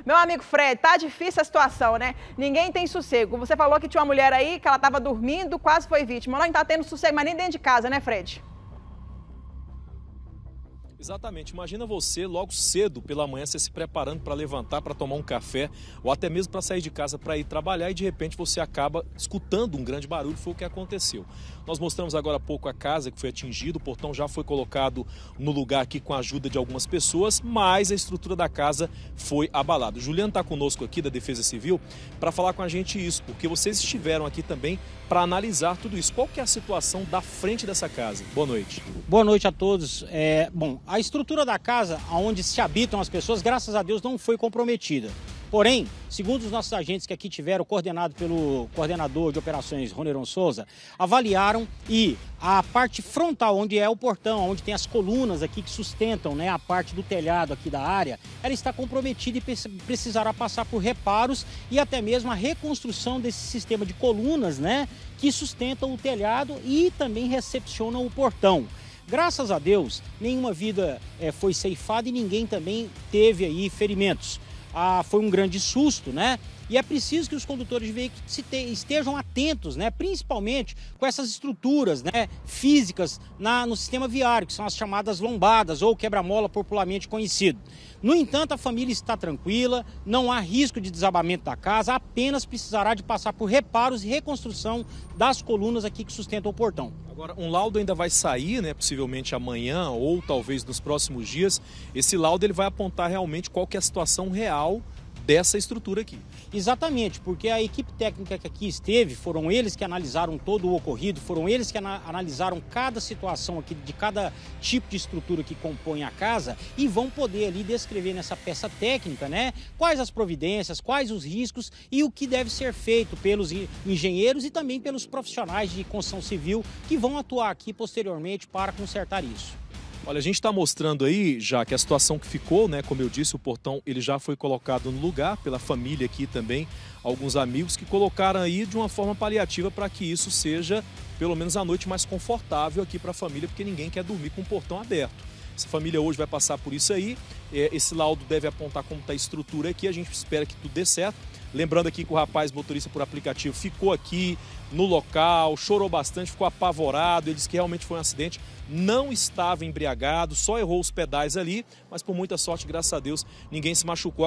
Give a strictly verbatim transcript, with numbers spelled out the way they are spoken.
Meu amigo Fred, tá difícil a situação, né? Ninguém tem sossego. Você falou que tinha uma mulher aí que ela estava dormindo, quase foi vítima. Ela não tá tendo sossego mais nem dentro de casa, né, Fred? Exatamente, imagina você logo cedo pela manhã, você se preparando para levantar, para tomar um café ou até mesmo para sair de casa para ir trabalhar e de repente você acaba escutando um grande barulho, foi o que aconteceu. Nós mostramos agora há pouco a casa que foi atingida, o portão já foi colocado no lugar aqui com a ajuda de algumas pessoas, mas a estrutura da casa foi abalada. O Juliano está conosco aqui da Defesa Civil para falar com a gente isso, porque vocês estiveram aqui também para analisar tudo isso. Qual que é a situação da frente dessa casa? Boa noite. Boa noite a todos. É, bom, a estrutura da casa onde se habitam as pessoas, graças a Deus, não foi comprometida. Porém, segundo os nossos agentes que aqui tiveram, coordenado pelo coordenador de operações Roneron Souza, avaliaram e a parte frontal, onde é o portão, onde tem as colunas aqui que sustentam, né, a parte do telhado aqui da área, ela está comprometida e precisará passar por reparos e até mesmo a reconstrução desse sistema de colunas, né, que sustentam o telhado e também recepcionam o portão. Graças a Deus, nenhuma vida é, foi ceifada e ninguém também teve aí ferimentos. Ah, foi um grande susto, né? E é preciso que os condutores de veículos estejam atentos, né? Principalmente com essas estruturas, né, físicas na, no sistema viário, que são as chamadas lombadas ou quebra-mola popularmente conhecido. No entanto, a família está tranquila, não há risco de desabamento da casa, apenas precisará de passar por reparos e reconstrução das colunas aqui que sustentam o portão. Agora, um laudo ainda vai sair, né, possivelmente amanhã ou talvez nos próximos dias. Esse laudo ele vai apontar realmente qual que é a situação real dessa estrutura aqui. Exatamente, porque a equipe técnica que aqui esteve, foram eles que analisaram todo o ocorrido, foram eles que analisaram cada situação aqui, de cada tipo de estrutura que compõe a casa e vão poder ali descrever nessa peça técnica, né, quais as providências, quais os riscos e o que deve ser feito pelos engenheiros e também pelos profissionais de construção civil que vão atuar aqui posteriormente para consertar isso. Olha, a gente está mostrando aí já que a situação que ficou, né? Como eu disse, o portão ele já foi colocado no lugar pela família aqui também, alguns amigos que colocaram aí de uma forma paliativa para que isso seja, pelo menos à noite, mais confortável aqui para a família, porque ninguém quer dormir com o portão aberto. Essa família hoje vai passar por isso aí, esse laudo deve apontar como está a estrutura aqui, a gente espera que tudo dê certo. Lembrando aqui que o rapaz motorista por aplicativo ficou aqui no local, chorou bastante, ficou apavorado, ele disse que realmente foi um acidente, não estava embriagado, só errou os pedais ali, mas por muita sorte, graças a Deus, ninguém se machucou.